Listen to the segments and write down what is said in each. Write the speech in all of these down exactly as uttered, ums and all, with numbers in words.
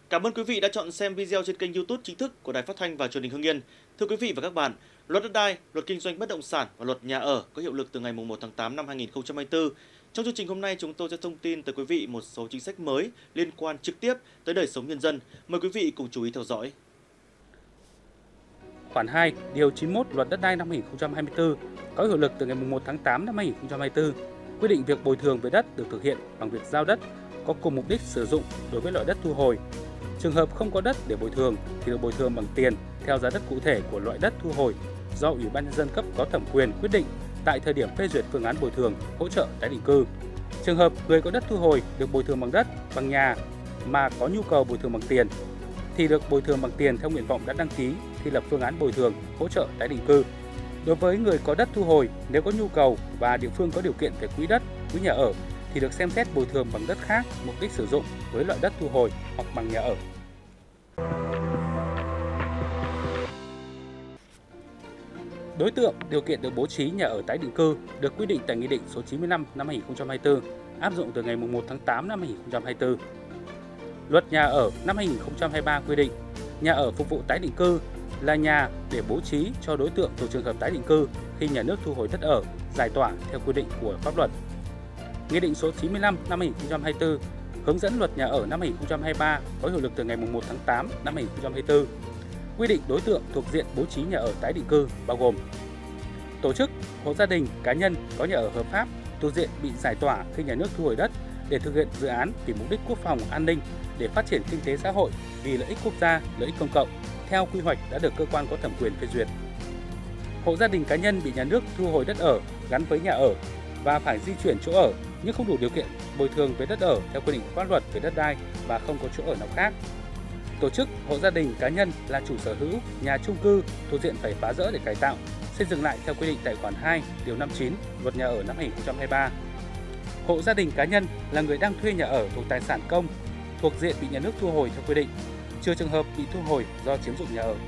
Cảm ơn quý vị đã chọn xem video trên kênh YouTube chính thức của Đài Phát thanh và Truyền hình Hưng Yên. Thưa quý vị và các bạn, Luật đất đai, Luật kinh doanh bất động sản và Luật nhà ở có hiệu lực từ ngày mùng một tháng tám năm hai nghìn không trăm hai mươi tư. Trong chương trình hôm nay, chúng tôi sẽ thông tin tới quý vị một số chính sách mới liên quan trực tiếp tới đời sống nhân dân. Mời quý vị cùng chú ý theo dõi. Khoản hai, điều chín mươi mốt Luật đất đai năm hai nghìn không trăm hai mươi tư có hiệu lực từ ngày mùng một tháng tám năm hai nghìn không trăm hai mươi tư, quy định việc bồi thường về đất được thực hiện bằng việc giao đất có cùng mục đích sử dụng đối với loại đất thu hồi. Trường hợp không có đất để bồi thường thì được bồi thường bằng tiền theo giá đất cụ thể của loại đất thu hồi do Ủy ban nhân dân cấp có thẩm quyền quyết định tại thời điểm phê duyệt phương án bồi thường hỗ trợ tái định cư. Trường hợp người có đất thu hồi được bồi thường bằng đất, bằng nhà mà có nhu cầu bồi thường bằng tiền thì được bồi thường bằng tiền theo nguyện vọng đã đăng ký khi lập phương án bồi thường hỗ trợ tái định cư. Đối với người có đất thu hồi, nếu có nhu cầu và địa phương có điều kiện về quỹ đất, quỹ nhà ở thì được xem xét bồi thường bằng đất khác mục đích sử dụng với loại đất thu hồi hoặc bằng nhà ở. Đối tượng, điều kiện được bố trí nhà ở tái định cư được quy định tại Nghị định số chín mươi lăm năm hai nghìn không trăm hai mươi tư, áp dụng từ ngày mùng một tháng tám năm hai nghìn không trăm hai mươi tư. Luật nhà ở năm hai nghìn không trăm hai mươi ba quy định, nhà ở phục vụ tái định cư là nhà để bố trí cho đối tượng thuộc trường hợp tái định cư khi nhà nước thu hồi đất ở, giải tỏa theo quy định của pháp luật. Nghị định số chín mươi lăm năm hai nghìn không trăm hai mươi tư hướng dẫn Luật nhà ở năm hai nghìn không trăm hai mươi ba có hiệu lực từ ngày mùng một tháng tám năm hai nghìn không trăm hai mươi tư. Quy định đối tượng thuộc diện bố trí nhà ở tái định cư bao gồm tổ chức, hộ gia đình, cá nhân có nhà ở hợp pháp thuộc diện bị giải tỏa khi nhà nước thu hồi đất để thực hiện dự án vì mục đích quốc phòng, an ninh, để phát triển kinh tế xã hội vì lợi ích quốc gia, lợi ích công cộng theo quy hoạch đã được cơ quan có thẩm quyền phê duyệt. Hộ gia đình cá nhân bị nhà nước thu hồi đất ở gắn với nhà ở và phải di chuyển chỗ ở nhưng không đủ điều kiện bồi thường về đất ở theo quy định của pháp luật về đất đai và không có chỗ ở nào khác. Tổ chức, hộ gia đình cá nhân là chủ sở hữu nhà chung cư thuộc diện phải phá rỡ để cải tạo, xây dựng lại theo quy định tại khoản hai, điều năm mươi chín Luật nhà ở năm hai nghìn không trăm hai mươi ba. Hộ gia đình cá nhân là người đang thuê nhà ở thuộc tài sản công, thuộc diện bị nhà nước thu hồi theo quy định, trừ trường hợp bị thu hồi do chiếm dụng nhà ở.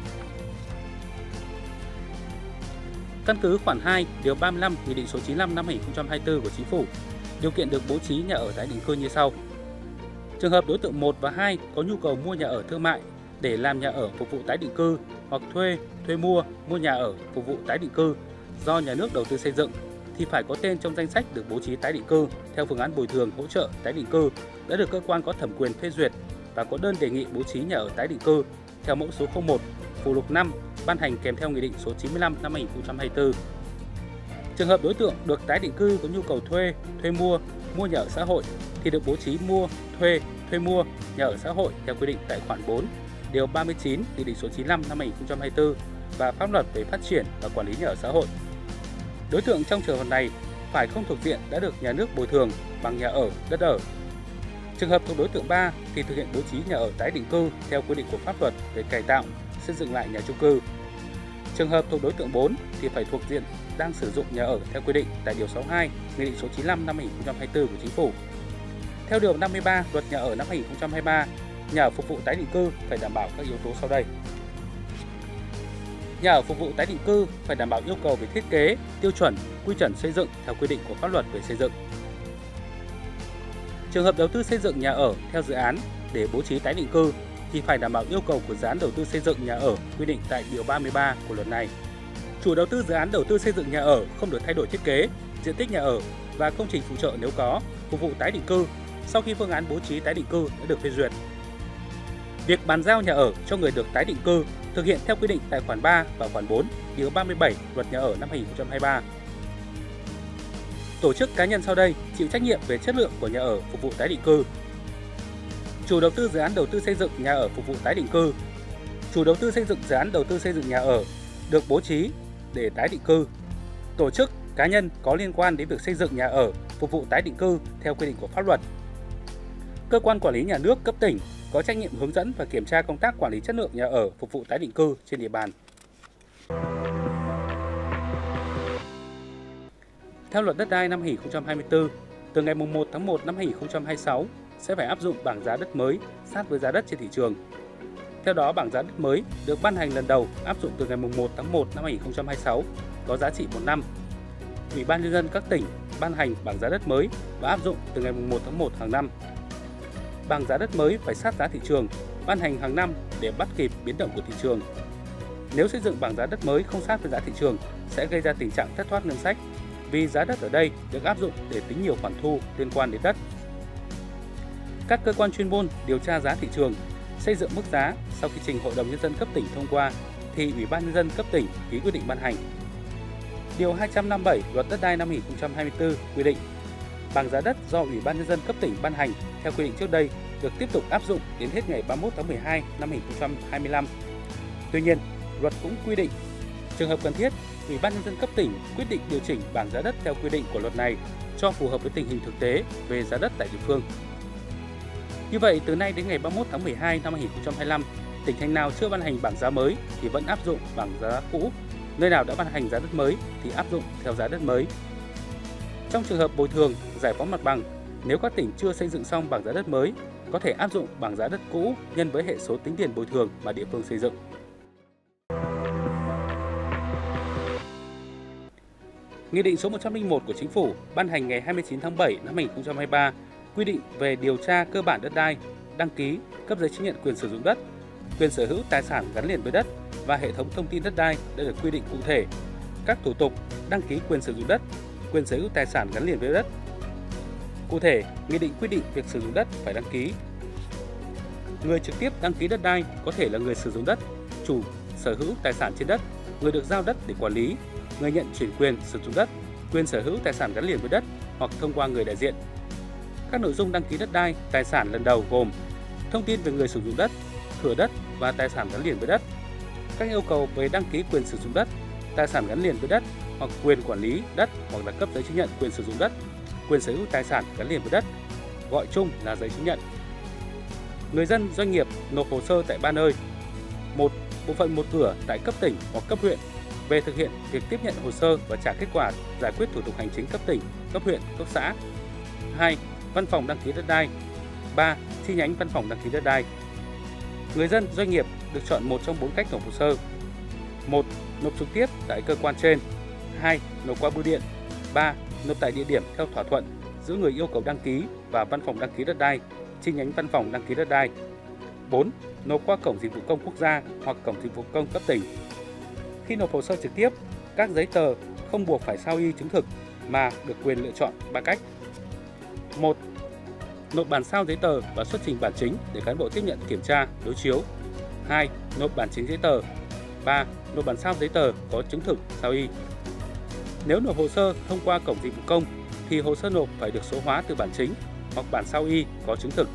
Căn cứ khoản hai, điều ba mươi lăm Nghị định số chín mươi lăm năm hai nghìn không trăm hai mươi tư của Chính phủ, điều kiện được bố trí nhà ở tái định cư như sau. Trường hợp đối tượng một và hai có nhu cầu mua nhà ở thương mại để làm nhà ở phục vụ tái định cư hoặc thuê, thuê mua, mua nhà ở phục vụ tái định cư do nhà nước đầu tư xây dựng thì phải có tên trong danh sách được bố trí tái định cư theo phương án bồi thường hỗ trợ tái định cư đã được cơ quan có thẩm quyền phê duyệt và có đơn đề nghị bố trí nhà ở tái định cư theo mẫu số không một, phụ lục năm ban hành kèm theo Nghị định số chín mươi lăm năm hai nghìn không trăm hai mươi tư. Trường hợp đối tượng được tái định cư có nhu cầu thuê, thuê mua, mua nhà ở xã hội thì được bố trí mua, thuê, thuê mua nhà ở xã hội theo quy định tại khoản bốn, điều ba mươi chín Nghị định số chín mươi lăm năm hai nghìn không trăm hai mươi tư và pháp luật về phát triển và quản lý nhà ở xã hội. Đối tượng trong trường hợp này phải không thuộc diện đã được nhà nước bồi thường bằng nhà ở, đất ở. Trường hợp thuộc đối tượng ba thì thực hiện bố trí nhà ở tái định cư theo quy định của pháp luật về cải tạo, xây dựng lại nhà chung cư. Trường hợp thuộc đối tượng bốn thì phải thuộc diện đang sử dụng nhà ở theo quy định tại điều sáu mươi hai Nghị định số chín mươi lăm năm hai nghìn không trăm hai mươi tư của Chính phủ. Theo điều năm mươi ba Luật nhà ở năm hai nghìn không trăm hai mươi ba, nhà ở phục vụ tái định cư phải đảm bảo các yếu tố sau đây. Nhà ở phục vụ tái định cư phải đảm bảo yêu cầu về thiết kế, tiêu chuẩn, quy chuẩn xây dựng theo quy định của pháp luật về xây dựng. Trường hợp đầu tư xây dựng nhà ở theo dự án để bố trí tái định cư thì phải đảm bảo yêu cầu của dự án đầu tư xây dựng nhà ở quy định tại điều ba mươi ba của luật này. Chủ đầu tư dự án đầu tư xây dựng nhà ở không được thay đổi thiết kế, diện tích nhà ở và công trình phụ trợ nếu có, phục vụ tái định cư sau khi phương án bố trí tái định cư đã được phê duyệt. Việc bàn giao nhà ở cho người được tái định cư thực hiện theo quy định tại khoản ba và khoản bốn, điều ba mươi bảy Luật nhà ở năm hai nghìn không trăm hai mươi ba. Tổ chức cá nhân sau đây chịu trách nhiệm về chất lượng của nhà ở phục vụ tái định cư. Chủ đầu tư dự án đầu tư xây dựng nhà ở phục vụ tái định cư. Chủ đầu tư xây dựng dự án đầu tư xây dựng nhà ở được bố trí để tái định cư. Tổ chức cá nhân có liên quan đến việc xây dựng nhà ở phục vụ tái định cư theo quy định của pháp luật. Cơ quan quản lý nhà nước cấp tỉnh có trách nhiệm hướng dẫn và kiểm tra công tác quản lý chất lượng nhà ở phục vụ tái định cư trên địa bàn. Theo Luật đất đai năm hai nghìn không trăm hai mươi tư, từ ngày mùng một tháng một năm hai nghìn không trăm hai mươi sáu sẽ phải áp dụng bảng giá đất mới sát với giá đất trên thị trường. Theo đó, bảng giá đất mới được ban hành lần đầu áp dụng từ ngày mùng một tháng một năm hai nghìn không trăm hai mươi sáu, có giá trị một năm. Ủy ban nhân dân các tỉnh ban hành bảng giá đất mới và áp dụng từ ngày mùng một tháng một hàng năm. Bảng giá đất mới phải sát giá thị trường, ban hành hàng năm để bắt kịp biến động của thị trường. Nếu xây dựng bảng giá đất mới không sát với giá thị trường sẽ gây ra tình trạng thất thoát ngân sách, vì giá đất ở đây được áp dụng để tính nhiều khoản thu liên quan đến đất. Các cơ quan chuyên môn điều tra giá thị trường, xây dựng mức giá sau khi trình Hội đồng Nhân dân cấp tỉnh thông qua thì Ủy ban Nhân dân cấp tỉnh ký quyết định ban hành. Điều hai trăm năm mươi bảy Luật Đất đai năm hai nghìn không trăm hai mươi tư quy định bảng giá đất do Ủy ban Nhân dân cấp tỉnh ban hành theo quy định trước đây được tiếp tục áp dụng đến hết ngày ba mươi mốt tháng mười hai năm hai nghìn không trăm hai mươi lăm. Tuy nhiên, luật cũng quy định trường hợp cần thiết, Ủy ban Nhân dân cấp tỉnh quyết định điều chỉnh bảng giá đất theo quy định của luật này cho phù hợp với tình hình thực tế về giá đất tại địa phương. Như vậy, từ nay đến ngày ba mươi mốt tháng mười hai năm hai nghìn không trăm hai mươi lăm, tỉnh thành nào chưa ban hành bảng giá mới thì vẫn áp dụng bảng giá cũ, nơi nào đã ban hành giá đất mới thì áp dụng theo giá đất mới. Trong trường hợp bồi thường, giải phóng mặt bằng, nếu các tỉnh chưa xây dựng xong bảng giá đất mới, có thể áp dụng bảng giá đất cũ nhân với hệ số tính tiền bồi thường mà địa phương xây dựng. Nghị định số một trăm lẻ một của Chính phủ ban hành ngày hai mươi chín tháng bảy năm hai nghìn không trăm hai mươi ba quy định về điều tra cơ bản đất đai, đăng ký, cấp giấy chứng nhận quyền sử dụng đất, quyền sở hữu tài sản gắn liền với đất và hệ thống thông tin đất đai đã được quy định cụ thể. Các thủ tục đăng ký quyền sử dụng đất, quyền sở hữu tài sản gắn liền với đất. Cụ thể, nghị định quy định việc sử dụng đất phải đăng ký. Người trực tiếp đăng ký đất đai có thể là người sử dụng đất, chủ sở hữu tài sản trên đất, người được giao đất để quản lý, người nhận chuyển quyền sử dụng đất, quyền sở hữu tài sản gắn liền với đất hoặc thông qua người đại diện. Các nội dung đăng ký đất đai, tài sản lần đầu gồm thông tin về người sử dụng đất, thửa đất và tài sản gắn liền với đất, các yêu cầu về đăng ký quyền sử dụng đất, tài sản gắn liền với đất hoặc quyền quản lý đất hoặc là cấp giấy chứng nhận quyền sử dụng đất, quyền sở hữu tài sản gắn liền với đất, gọi chung là giấy chứng nhận. Người dân, doanh nghiệp nộp hồ sơ tại ba nơi. một. Bộ phận một cửa tại cấp tỉnh hoặc cấp huyện về thực hiện việc tiếp nhận hồ sơ và trả kết quả giải quyết thủ tục hành chính cấp tỉnh, cấp huyện, cấp xã. hai. Văn phòng đăng ký đất đai. ba. Chi nhánh văn phòng đăng ký đất đai. Người dân, doanh nghiệp được chọn một trong bốn cách nộp hồ sơ. một. Nộp trực tiếp tại cơ quan trên. hai. Nộp qua bưu điện. ba. Nộp tại địa điểm theo thỏa thuận giữa người yêu cầu đăng ký và văn phòng đăng ký đất đai, chi nhánh văn phòng đăng ký đất đai. bốn. Nộp qua cổng dịch vụ công quốc gia hoặc cổng dịch vụ công cấp tỉnh. Khi nộp hồ sơ trực tiếp, các giấy tờ không buộc phải sao y chứng thực mà được quyền lựa chọn ba cách. một. Nộp bản sao giấy tờ và xuất trình bản chính để cán bộ tiếp nhận kiểm tra, đối chiếu. hai. Nộp bản chính giấy tờ. ba. Nộp bản sao giấy tờ có chứng thực sao y. Nếu nộp hồ sơ thông qua cổng dịch vụ công thì hồ sơ nộp phải được số hóa từ bản chính hoặc bản sao y có chứng thực.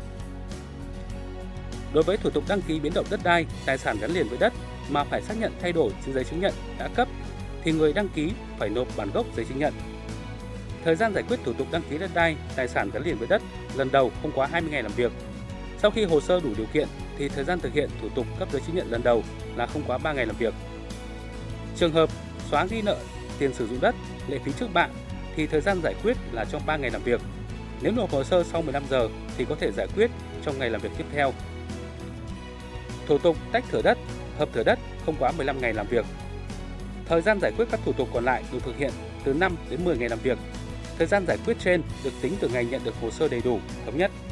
Đối với thủ tục đăng ký biến động đất đai, tài sản gắn liền với đất mà phải xác nhận thay đổi trên giấy chứng nhận đã cấp thì người đăng ký phải nộp bản gốc giấy chứng nhận. Thời gian giải quyết thủ tục đăng ký đất đai, tài sản gắn liền với đất lần đầu không quá hai mươi ngày làm việc. Sau khi hồ sơ đủ điều kiện thì thời gian thực hiện thủ tục cấp giấy chứng nhận lần đầu là không quá ba ngày làm việc. Trường hợp xóa ghi nợ tiền sử dụng đất, lệ phí trước bạ thì thời gian giải quyết là trong ba ngày làm việc. Nếu nộp hồ sơ sau mười lăm giờ thì có thể giải quyết trong ngày làm việc tiếp theo. Thủ tục tách thửa đất, hợp thửa đất không quá mười lăm ngày làm việc. Thời gian giải quyết các thủ tục còn lại được thực hiện từ năm đến mười ngày làm việc. Thời gian giải quyết trên được tính từ ngày nhận được hồ sơ đầy đủ, thống nhất.